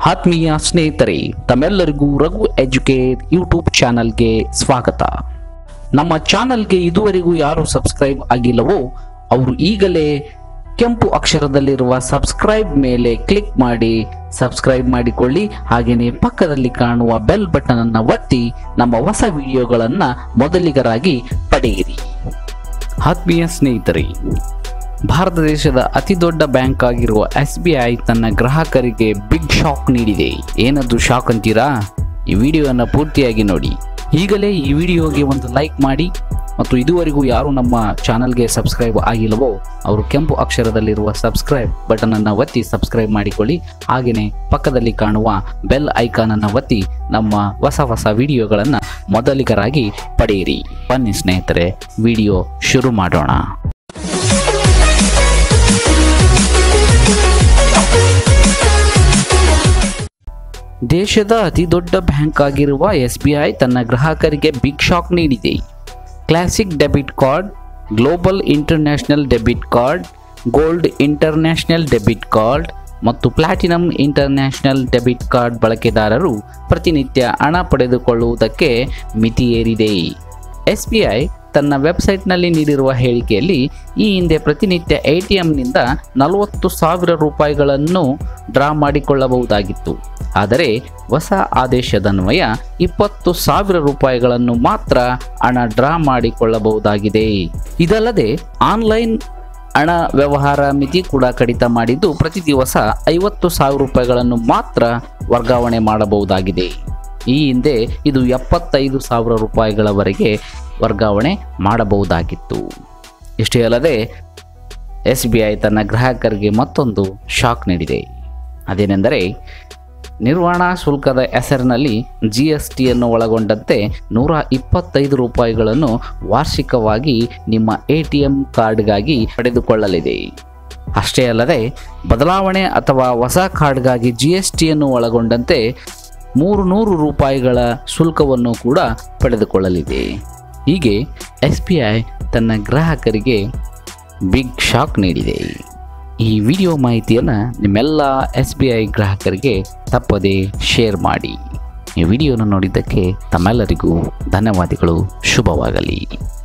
ಆತ್ಮೀಯ ಸ್ನೇಹಿತರೆ, ತಮ್ಮೆಲ್ಲರಿಗೂ ರಘು ಎಜುಕೇಟ್ ಯೂಟ್ಯೂಬ್ ಚಾನಲ್ಗೆ ಸ್ವಾಗತ. ನಮ್ಮ ಚಾನಲ್ಗೆ ಇದುವರೆಗೂ ಯಾರು ಸಬ್ಸ್ಕ್ರೈಬ್ ಆಗಿಲ್ಲವೋ ಅವರು ಈಗಲೇ ಕೆಂಪು ಅಕ್ಷರದಲ್ಲಿರುವ ಸಬ್ಸ್ಕ್ರೈಬ್ ಮೇಲೆ ಕ್ಲಿಕ್ ಮಾಡಿ ಸಬ್ಸ್ಕ್ರೈಬ್ ಮಾಡಿಕೊಳ್ಳಿ. ಹಾಗೆಯೇ ಪಕ್ಕದಲ್ಲಿ ಕಾಣುವ ಬೆಲ್ ಬಟನ್ ಅನ್ನು ಒತ್ತಿ ನಮ್ಮ ಹೊಸ ವಿಡಿಯೋಗಳನ್ನ ಮೊದಲಿಗರಾಗಿ ಪಡೆಯಿರಿ. ಆತ್ಮೀಯ ಸ್ನೇಹಿತರೆ, ಭಾರತ ದೇಶದ ಅತಿ ದೊಡ್ಡ ಬ್ಯಾಂಕ್ ಆಗಿರುವ SBI ತನ್ನ ಗ್ರಾಹಕರಿಗೆ ಬಿಗ್ ಶಾಕ್ ನೀಡಿದೆ. ಏನದು ಶಾಕ್ ಅಂತೀರಾ? ಈ ವಿಡಿಯೋವನ್ನು ಪೂರ್ತಿಯಾಗಿ ನೋಡಿ. ಈಗಲೇ ಈ ವಿಡಿಯೋಗೆ ಒಂದು ಲೈಕ್ ಮಾಡಿ ಮತ್ತು ಇದುವರೆಗೂ ಯಾರು ನಮ್ಮ ಚಾನಲ್ಗೆ ಸಬ್ಸ್ಕ್ರೈಬ್ ಆಗಿಲ್ಲವೋ ಅವರು ಕೆಂಪು ಅಕ್ಷರದಲ್ಲಿರುವ ಸಬ್ಸ್ಕ್ರೈಬ್ ಬಟನ್ ಅನ್ನು ಒತ್ತಿ ಸಬ್ಸ್ಕ್ರೈಬ್ ಮಾಡಿಕೊಳ್ಳಿ. ಹಾಗೆಯೇ ಪಕ್ಕದಲ್ಲಿ ಕಾಣುವ ಬೆಲ್ ಐಕಾನ್ ಅನ್ನು ಒತ್ತಿ ನಮ್ಮ ಹೊಸ ವಿಡಿಯೋಗಳನ್ನು ಮೊದಲಿಗರಾಗಿ ಪಡೆಯಿರಿ. ಬನ್ನಿ ಸ್ನೇಹಿತರೆ, ವಿಡಿಯೋ ಶುರು ಮಾಡೋಣ. ದೇಶದ ಅತಿ ದೊಡ್ಡ ಬ್ಯಾಂಕ್ ಆಗಿರುವ SBI ತನ್ನ ಗ್ರಾಹಕರಿಗೆ ಬಿಗ್ ಶಾಕ್ ನೀಡಿದೆ. Classic debit card, global international debit card, gold international debit card ಮತ್ತು ಪ್ಲಾಟಿನಂ ಇಂಟರ್ನ್ಯಾಷನಲ್ ಡೆಬಿಟ್ ಕಾರ್ಡ್ ಬಳಕೆದಾರರು ಪ್ರತಿನಿತ್ಯ ಹಣ ಪಡೆದುಕೊಳ್ಳುವುದಕ್ಕೆ ಮಿತಿಯೇರಿದೆ. SBI ತನ್ನ ವೆಬ್ಸೈಟ್ನಲ್ಲಿ ನೀಡಿರುವ ಹೇಳಿಕೆಯಲ್ಲಿ ಈ ಹಿಂದೆ ಪ್ರತಿನಿತ್ಯ ATMನಿಂದ 40,000 ರೂಪಾಯಿಗಳನ್ನು ಡ್ರಾ ಮಾಡಿಕೊಳ್ಳಬಹುದಾಗಿತ್ತು. ಆದರೆ ಹೊಸ ಆದೇಶದನ್ವಯ 20,000 ರೂಪಾಯಿಗಳನ್ನು ಮಾತ್ರ ಹಣ ಡ್ರಾ ಮಾಡಿಕೊಳ್ಳಬಹುದಾಗಿದೆ. ಇದಲ್ಲದೆ ಆನ್ಲೈನ್ ಹಣ ವ್ಯವಹಾರ ಮಿತಿ ಕೂಡ ಕಡಿತ ಮಾಡಿದ್ದು ಪ್ರತಿ ದಿವಸ 50,000 ರೂಪಾಯಿಗಳನ್ನು ಮಾತ್ರ ವರ್ಗಾವಣೆ ಮಾಡಬಹುದಾಗಿದೆ. ಈ ಹಿಂದೆ ಇದು 75,000 ರೂಪಾಯಿಗಳವರೆಗೆ ವರ್ಗಾವಣೆ ಮಾಡಬಹುದಾಗಿತ್ತು. ಇಷ್ಟೇ ಅಲ್ಲದೆ SBI ತನ್ನ ಗ್ರಾಹಕರಿಗೆ ಮತ್ತೊಂದು ಶಾಕ್ ನೀಡಿದೆ. ಅದೇನೆಂದರೆ ನಿರ್ವಹಣಾ ಶುಲ್ಕದ ಹೆಸರಿನಲ್ಲಿ GSTಯನ್ನು ಒಳಗೊಂಡಂತೆ 125 ರೂಪಾಯಿಗಳನ್ನು ವಾರ್ಷಿಕವಾಗಿ ನಿಮ್ಮ ATM ಕಾರ್ಡ್ಗಾಗಿ ಪಡೆದುಕೊಳ್ಳಲಿದೆ. ಅಷ್ಟೇ ಅಲ್ಲದೆ ಬದಲಾವಣೆ ಅಥವಾ ಹೊಸ ಕಾರ್ಡ್ಗಾಗಿ GSTಯನ್ನು ಒಳಗೊಂಡಂತೆ 300 ರೂಪಾಯಿಗಳ ಶುಲ್ಕವನ್ನು ಕೂಡ ಪಡೆದುಕೊಳ್ಳಲಿದೆ. ಹೀಗೆ SBI ತನ್ನ ಗ್ರಾಹಕರಿಗೆ ಬಿಗ್ ಶಾಕ್ ನೀಡಿದೆ. ಈ ವಿಡಿಯೋ ಮಾಹಿತಿಯನ್ನು ನಿಮ್ಮೆಲ್ಲ SBI ಗ್ರಾಹಕರಿಗೆ ತಪ್ಪದೇ ಶೇರ್ ಮಾಡಿ. ಈ ವಿಡಿಯೋನ ನೋಡಿದ್ದಕ್ಕೆ ತಮ್ಮೆಲ್ಲರಿಗೂ ಧನ್ಯವಾದಗಳು. ಶುಭವಾಗಲಿ.